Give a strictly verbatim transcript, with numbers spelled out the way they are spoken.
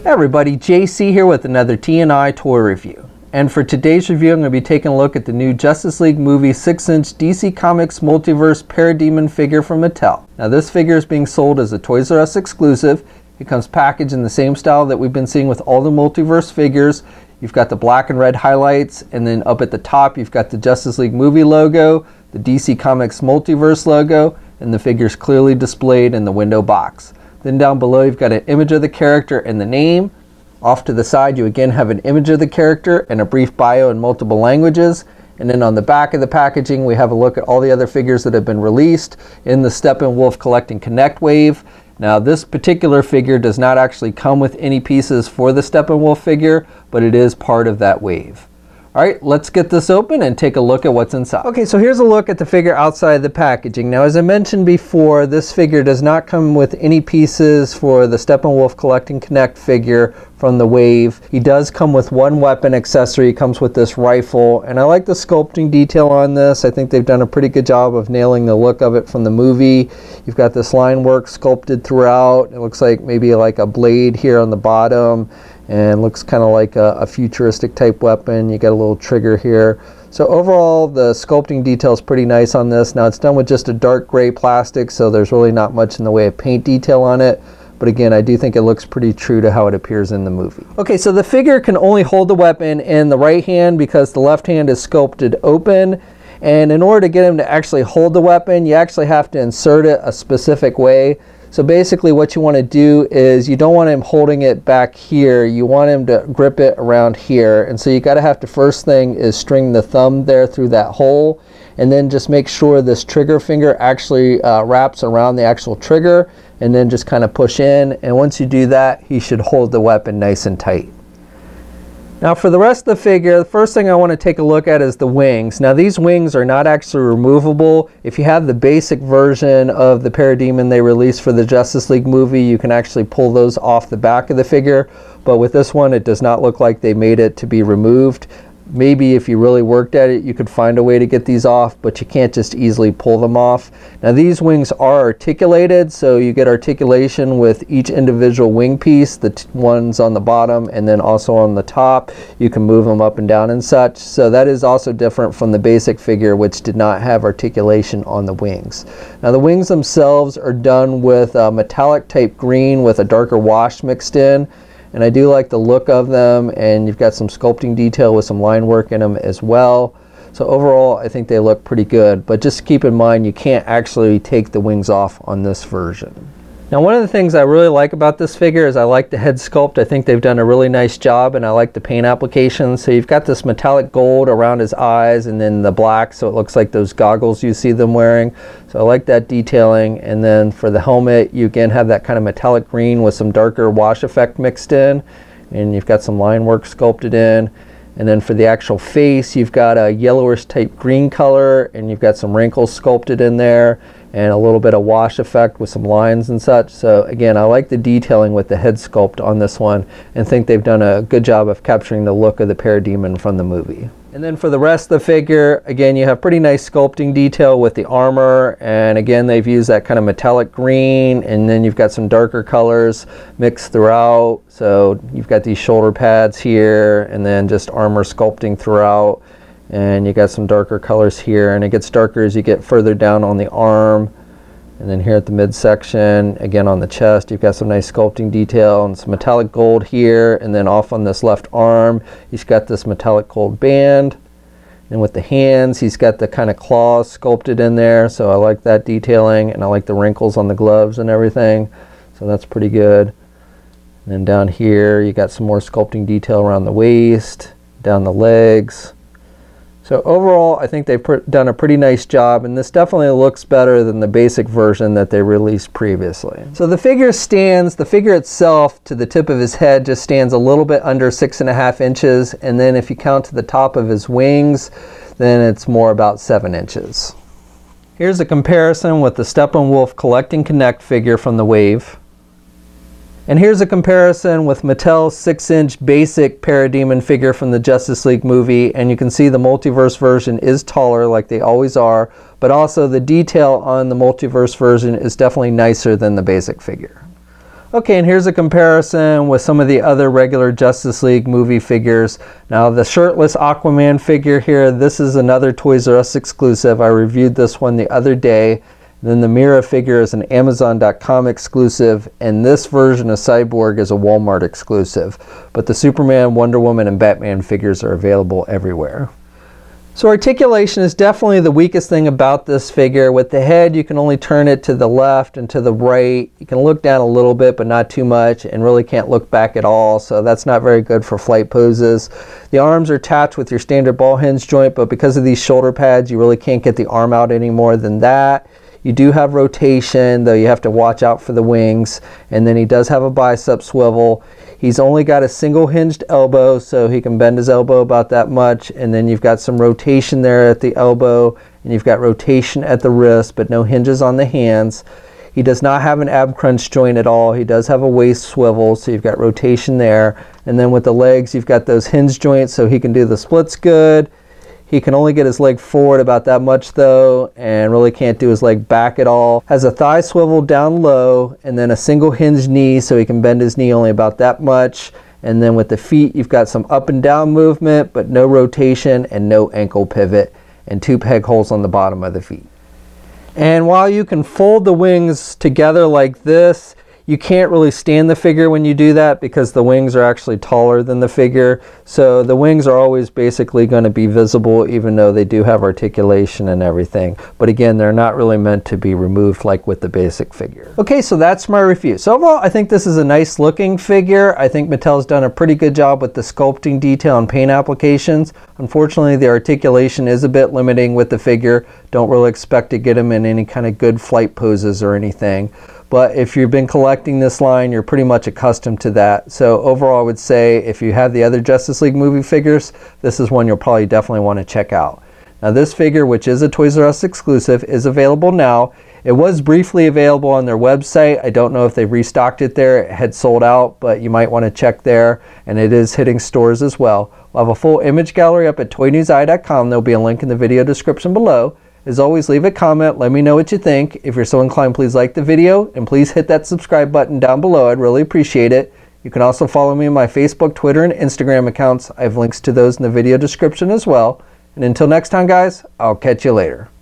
Hey everybody, J C here with another T and I toy review. And for today's review, I'm going to be taking a look at the new Justice League movie six inch D C Comics Multiverse Parademon figure from Mattel. Now this figure is being sold as a Toys R Us exclusive. It comes packaged in the same style that we've been seeing with all the Multiverse figures. You've got the black and red highlights, and then up at the top you've got the Justice League movie logo, the D C Comics Multiverse logo, and the figure's clearly displayed in the window box. Then down below you've got an image of the character and the name. Off to the side you again have an image of the character and a brief bio in multiple languages. And then on the back of the packaging we have a look at all the other figures that have been released in the Steppenwolf Collect and Connect wave. Now this particular figure does not actually come with any pieces for the Steppenwolf figure, but it is part of that wave. Alright, let's get this open and take a look at what's inside. Okay, so here's a look at the figure outside the packaging. Now as I mentioned before, this figure does not come with any pieces for the Steppenwolf Collect and Connect figure from the wave. He does come with one weapon accessory. He comes with this rifle, and I like the sculpting detail on this. I think they've done a pretty good job of nailing the look of it from the movie. You've got this line work sculpted throughout. It looks like maybe like a blade here on the bottom, and looks kind of like a, a futuristic type weapon. You got a little trigger here. So overall the sculpting detail is pretty nice on this. Now it's done with just a dark gray plastic, so there's really not much in the way of paint detail on it. But again, I do think it looks pretty true to how it appears in the movie. Okay, so the figure can only hold the weapon in the right hand because the left hand is sculpted open. And in order to get him to actually hold the weapon, you actually have to insert it a specific way. So basically what you want to do is you don't want him holding it back here. You want him to grip it around here. And so you got to have to, first thing is string the thumb there through that hole, and then just make sure this trigger finger actually uh, wraps around the actual trigger, and then just kind of push in. And once you do that, he should hold the weapon nice and tight. Now for the rest of the figure, the first thing I want to take a look at is the wings. Now these wings are not actually removable. If you have the basic version of the Parademon they released for the Justice League movie, you can actually pull those off the back of the figure. But with this one, it does not look like they made it to be removed. Maybe if you really worked at it, you could find a way to get these off, but you can't just easily pull them off. Now these wings are articulated, so you get articulation with each individual wing piece, the t ones on the bottom and then also on the top. You can move them up and down and such. So that is also different from the basic figure, which did not have articulation on the wings. Now the wings themselves are done with a metallic type green with a darker wash mixed in. And I do like the look of them, and you've got some sculpting detail with some line work in them as well. So overall I think they look pretty good, but just keep in mind you can't actually take the wings off on this version. Now one of the things I really like about this figure is I like the head sculpt. I think they've done a really nice job, and I like the paint application. So you've got this metallic gold around his eyes and then the black, so it looks like those goggles you see them wearing. So I like that detailing. And then for the helmet you again have that kind of metallic green with some darker wash effect mixed in, and you've got some line work sculpted in. And then for the actual face you've got a yellowish type green color, and you've got some wrinkles sculpted in there and a little bit of wash effect with some lines and such. So again, I like the detailing with the head sculpt on this one, and think they've done a good job of capturing the look of the Parademon from the movie. And then for the rest of the figure, again you have pretty nice sculpting detail with the armor, and again they've used that kind of metallic green, and then you've got some darker colors mixed throughout. So you've got these shoulder pads here, and then just armor sculpting throughout. And you got some darker colors here, and it gets darker as you get further down on the arm. And then here at the midsection, again on the chest, you've got some nice sculpting detail and some metallic gold here. And then off on this left arm, he's got this metallic gold band. And with the hands, he's got the kind of claws sculpted in there. So I like that detailing, and I like the wrinkles on the gloves and everything. So that's pretty good. And then down here, you got some more sculpting detail around the waist, down the legs. So overall, I think they've done a pretty nice job, and this definitely looks better than the basic version that they released previously. So the figure stands, the figure itself to the tip of his head just stands a little bit under six and a half inches, and then if you count to the top of his wings, then it's more about seven inches. Here's a comparison with the Steppenwolf Collect and Connect figure from the wave. And here's a comparison with Mattel's six inch basic Parademon figure from the Justice League movie, and you can see the multiverse version is taller like they always are, but also the detail on the multiverse version is definitely nicer than the basic figure. Okay, and here's a comparison with some of the other regular Justice League movie figures. Now the shirtless Aquaman figure here, this is another Toys R Us exclusive. I reviewed this one the other day. Then the Mira figure is an Amazon dot com exclusive, and this version of Cyborg is a Walmart exclusive. But the Superman, Wonder Woman, and Batman figures are available everywhere. So articulation is definitely the weakest thing about this figure. With the head, you can only turn it to the left and to the right. You can look down a little bit, but not too much, and really can't look back at all, so that's not very good for flight poses. The arms are attached with your standard ball hinge joint, but because of these shoulder pads, you really can't get the arm out any more than that. You do have rotation, though you have to watch out for the wings, and then he does have a bicep swivel. He's only got a single hinged elbow, so he can bend his elbow about that much, and then you've got some rotation there at the elbow, and you've got rotation at the wrist, but no hinges on the hands. He does not have an ab crunch joint at all. He does have a waist swivel, so you've got rotation there. And then with the legs, you've got those hinge joints, so he can do the splits good. He can only get his leg forward about that much though, and really can't do his leg back at all. Has a thigh swivel down low, and then a single hinged knee, so he can bend his knee only about that much. And then with the feet, you've got some up and down movement, but no rotation and no ankle pivot, and two peg holes on the bottom of the feet. And while you can fold the wings together like this, you can't really stand the figure when you do that because the wings are actually taller than the figure. So the wings are always basically going to be visible even though they do have articulation and everything. But again, they're not really meant to be removed like with the basic figure. Okay, so that's my review. So overall, I think this is a nice looking figure. I think Mattel's done a pretty good job with the sculpting detail and paint applications. Unfortunately, the articulation is a bit limiting with the figure. Don't really expect to get him in any kind of good flight poses or anything. But if you've been collecting this line, you're pretty much accustomed to that. So overall, I would say if you have the other Justice League movie figures, this is one you'll probably definitely want to check out. Now this figure, which is a Toys R Us exclusive, is available now. It was briefly available on their website. I don't know if they restocked it there. It had sold out, but you might want to check there. And it is hitting stores as well. We'll have a full image gallery up at toy news eye dot com. There'll be a link in the video description below. As always, leave a comment, let me know what you think. If you're so inclined, please like the video, and please hit that subscribe button down below. I'd really appreciate it. You can also follow me on my Facebook, Twitter, and Instagram accounts. I have links to those in the video description as well. And until next time, guys, I'll catch you later.